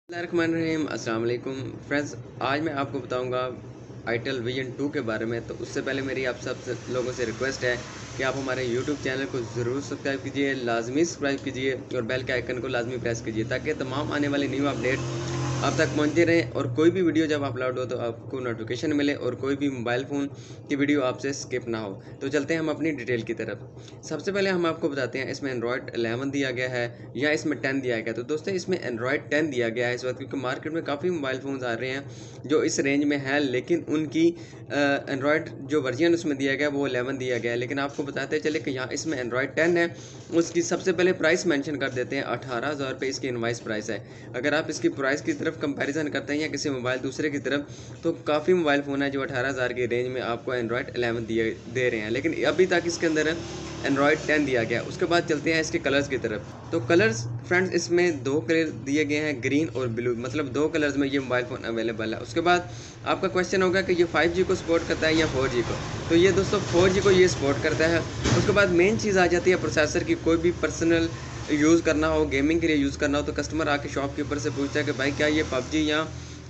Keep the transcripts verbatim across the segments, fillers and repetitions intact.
बिस्मिल्लाहिर्रहमानिर्रहीम अस्सलाम वालेकुम फ्रेंड्स। आज मैं आपको बताऊंगा आईटेल विजन टू के बारे में। तो उससे पहले मेरी आप सब लोगों से रिक्वेस्ट है कि आप हमारे यूट्यूब चैनल को ज़रूर सब्सक्राइब कीजिए, लाजमी सब्सक्राइब कीजिए और बेल के आइकन को लाजमी प्रेस कीजिए ताकि तमाम आने वाली न्यू अपडेट आप तक पहुंचते रहें और कोई भी वीडियो जब अपलोड हो तो आपको नोटिफिकेशन मिले और कोई भी मोबाइल फ़ोन की वीडियो आपसे स्किप ना हो। तो चलते हैं हम अपनी डिटेल की तरफ। सबसे पहले हम आपको बताते हैं इसमें एंड्रॉयड इलेवन दिया गया है या इसमें टेन दिया गया। तो दोस्तों इसमें एंड्रॉयड टेन दिया गया है इस वक्त, क्योंकि मार्केट में काफ़ी मोबाइल फ़ोन्स आ रहे हैं जो इस रेंज में हैं, लेकिन उनकी एंड्रॉयड जो वर्जन उसमें दिया गया वो इलेवन दिया गया है। लेकिन आपको बताते चले कि यहाँ इसमें एंड्रॉयड टेन है, उसकी सबसे पहले प्राइस मेंशन कर देते हैं। अठारह हज़ार रुपये इसकी इनवाइस प्राइस है। अगर आप इसकी प्राइस की तरफ कंपैरिजन करते हैं या किसी मोबाइल दूसरे की तरफ, तो काफ़ी मोबाइल फ़ोन है जो अठारह हज़ार की रेंज में आपको एंड्रॉयड इलेवन दिए दे रहे हैं, लेकिन अभी तक इसके अंदर एंड्रॉयड टेन दिया गया। उसके बाद चलते हैं इसके कलर्स की तरफ। तो कलर्स फ्रेंड्स इसमें दो कलर दिए गए हैं, ग्रीन और ब्लू, मतलब दो कलर्स में ये मोबाइल फ़ोन अवेलेबल है। उसके बाद आपका क्वेश्चन होगा कि ये फाइव जी को सपोर्ट करता है या फोर जी को। तो ये दोस्तों फोर जी को ये सपोर्ट करता है। उसके बाद मेन चीज़ आ जाती है प्रोसेसर की। कोई भी पर्सनल यूज़ करना हो, गेमिंग के लिए यूज़ करना हो, तो कस्टमर आके शॉपकीपर से पूछता है कि भाई क्या ये पबजी या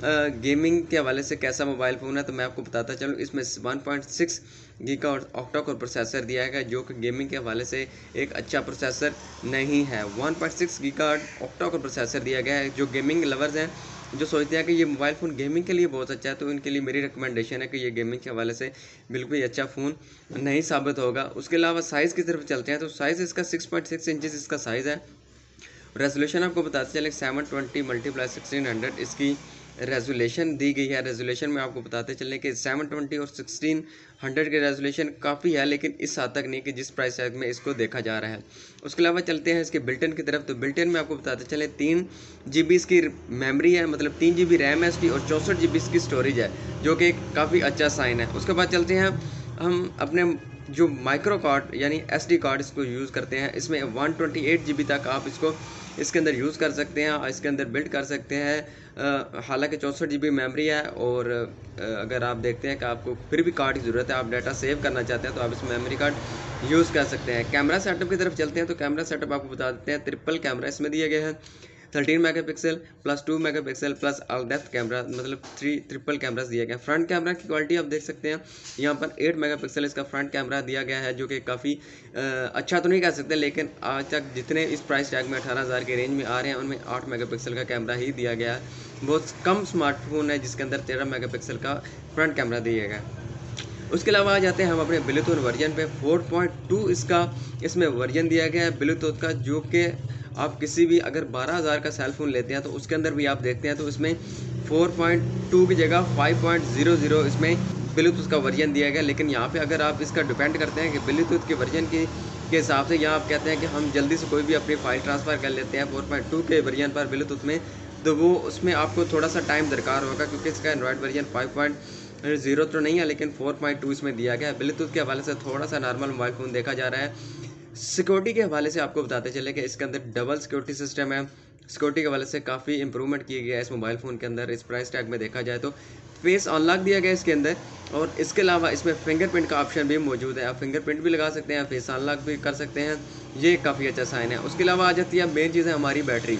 गेमिंग के हवाले से कैसा मोबाइल फ़ोन है। तो मैं आपको बताता चलूँ इसमें वन पॉइंट सिक्स गीगा और ऑक्टा कोर प्रोसेसर दिया गया, जो कि गेमिंग के हवाले से एक अच्छा प्रोसेसर नहीं है। One point six giga octa core processor दिया गया है। जो गेमिंग लवर्स हैं, जो सोचते हैं कि ये मोबाइल फ़ोन गेमिंग के लिए बहुत अच्छा है, तो उनके लिए मेरी रिकमेंडेशन है कि ये गेमिंग के हवाले से बिल्कुल ही अच्छा फ़ोन नहीं साबित होगा। उसके अलावा साइज़ की तरफ चलते हैं। तो साइज़ इसका सिक्स पॉइंट सिक्स इंचज़ इसका साइज़ है। रेजोल्यूशन आपको बताते चले seven twenty multiply sixteen hundred इसकी रेजोल्यूशन दी गई है। रेजोल्यूशन में आपको बताते चलें कि सेवन ट्वेंटी और सिक्सटीन हंड्रेड की रेजोल्यूशन काफ़ी है, लेकिन इस हद तक नहीं कि जिस प्राइस टैग में इसको देखा जा रहा है। उसके अलावा चलते हैं इसके बिल्टन की तरफ। तो बिल्टन में आपको बताते चले तीन जी बी इसकी मेमरी है, मतलब तीन जी बी रैम है इसकी, और चौंसठ जी बी इसकी स्टोरेज है, जो कि काफ़ी अच्छा साइन है। उसके बाद चलते हैं हम अपने जो माइक्रो कार्ड यानी एस डी कार्ड इसको यूज़ करते हैं। इसमें one twenty eight G B तक आप इसको इसके अंदर यूज़ कर सकते हैं, इसके अंदर बिल्ड कर सकते हैं। हालांकि चौंसठ जी बी मेमरी है, और आ, अगर आप देखते हैं कि आपको फिर भी कार्ड की ज़रूरत है, आप डाटा सेव करना चाहते हैं, तो आप इस मेमोरी कार्ड यूज़ कर सकते हैं। कैमरा सेटअप की तरफ चलते हैं। तो कैमरा सेटअप आपको बता देते हैं, ट्रिपल कैमरा इसमें दिया गया है। Thirteen megapixel plus two megapixel plus all depth camera, मतलब थ्री ट्रिपल कैमरास दिया गया है। फ्रंट कैमरा की क्वालिटी आप देख सकते हैं, यहाँ पर एट मेगापिक्सल इसका फ्रंट कैमरा दिया गया है, जो कि काफ़ी अच्छा तो नहीं कह सकते, लेकिन आज तक जितने इस प्राइस टैग में अठारह हज़ार के रेंज में आ रहे हैं उनमें आठ मेगापिक्सल का कैमरा ही दिया गया है। बहुत कम स्मार्टफोन है जिसके अंदर तेरह मेगापिक्सल का फ्रंट कैमरा दिया गया है। उसके अलावा आ जाते हैं हम अपने ब्लूटूथ वर्जन पे। फोर पॉइंट टू इसका इसमें वर्जन दिया गया है ब्लूटूथ का, जो कि आप किसी भी अगर बारह हज़ार का सेल फ़ोन लेते हैं तो उसके अंदर भी आप देखते हैं तो इसमें फोर पॉइंट टू की जगह फाइव पॉइंट ज़ीरो ज़ीरो इसमें ब्लूटूथ का वर्जन दिया गया। लेकिन यहाँ पे अगर आप इसका डिपेंड करते हैं कि ब्लूटूथ के वर्जन की के हिसाब से, यहाँ आप कहते हैं कि हम जल्दी से कोई भी अपनी फाइल ट्रांसफ़र कर लेते हैं फोर पॉइंट टू के वर्जन पर ब्लूटूथ में, तो वो उसमें आपको थोड़ा सा टाइम दरकार होगा, क्योंकि इसका Android version five point zero तो नहीं है, लेकिन फोर पॉइंट टू इसमें दिया गया है। ब्लूटूथ के हवाले से थोड़ा सा नॉर्मल मोबाइल फ़ोन देखा जा रहा है। सिक्योरिटी के हवाले से आपको बताते चले कि इसके अंदर डबल सिक्योरिटी सिस्टम है। सिक्योरिटी के हवाले से काफ़ी इंप्रूवमेंट किया गया है इस मोबाइल फ़ोन के अंदर। इस प्राइस टैग में देखा जाए तो फेस अनलॉक दिया गया है इसके अंदर, और इसके अलावा इसमें फिंगरप्रिंट का ऑप्शन भी मौजूद है। आप फिंगरप्रिंट भी लगा सकते हैं, फेस अनलॉक भी कर सकते हैं, ये काफ़ी अच्छा साइन है। उसके अलावा आ जाती है मेन चीज़ है हमारी बैटरी।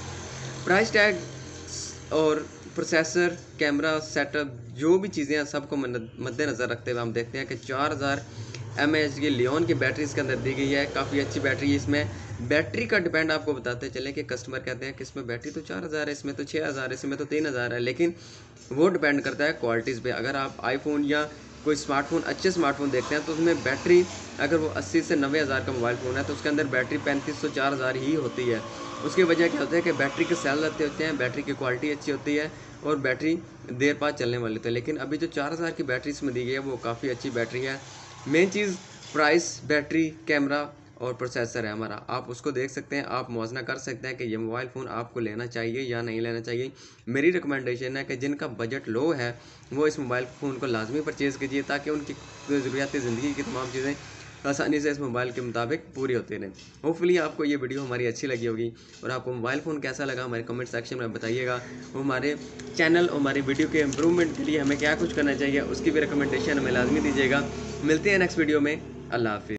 प्राइस टैग और प्रोसेसर, कैमरा सेटअप, जो भी चीज़ें हैं सबको मद्देनज़र रखते हुए हम देखते हैं कि चार हज़ार एम एच की लियोन की बैटरी इसके अंदर दी गई है। काफ़ी अच्छी बैटरी है इसमें। बैटरी का डिपेंड आपको बताते चलें कि कस्टमर कहते हैं कि इसमें बैटरी तो चार हज़ार है, इसमें तो छः हज़ार है, इसमें तो तीन हज़ार है, लेकिन वो डिपेंड करता है क्वालिटीज़ पे। अगर आप आईफोन या कोई स्मार्टफोन, अच्छे स्मार्टफोन देखते हैं तो उसमें बैटरी अगर वो अस्सी से नब्बे हज़ार का मोबाइल फ़ोन है तो उसके अंदर बैटरी पैंतीस सौ चार हज़ार ही होती है। उसकी वजह क्या होता है कि बैटरी के सेल अच्छे होते हैं, बैटरी की क्वालिटी अच्छी होती है और बैटरी देर बाद चलने वाली होती है। लेकिन अभी जो चार हज़ार की बैटरी इसमें दी गई है वो काफ़ी अच्छी बैटरी है। मेन चीज़ प्राइस, बैटरी, कैमरा और प्रोसेसर है हमारा। आप उसको देख सकते हैं, आप मुआवजा कर सकते हैं कि ये मोबाइल फ़ोन आपको लेना चाहिए या नहीं लेना चाहिए। मेरी रिकमेंडेशन है कि जिनका बजट लो है वो इस मोबाइल फ़ोन को लाजमी परचेज़ कीजिए, ताकि उनकी ज़रूरियात ज़िंदगी की तमाम चीज़ें आसानी से इस मोबाइल के मुताबिक पूरी होती रहें। होपफुली आपको ये वीडियो हमारी अच्छी लगी होगी, और आपको मोबाइल फ़ोन कैसा लगा हमारे कमेंट सेक्शन में बताइएगा। हमारे चैनल और हमारी वीडियो के इम्प्रूवमेंट के लिए हमें क्या कुछ करना चाहिए उसकी भी रिकमेंडेशन हमें लाजमी दीजिएगा। मिलते हैं नेक्स्ट वीडियो में। अल्लाह हाफिज़।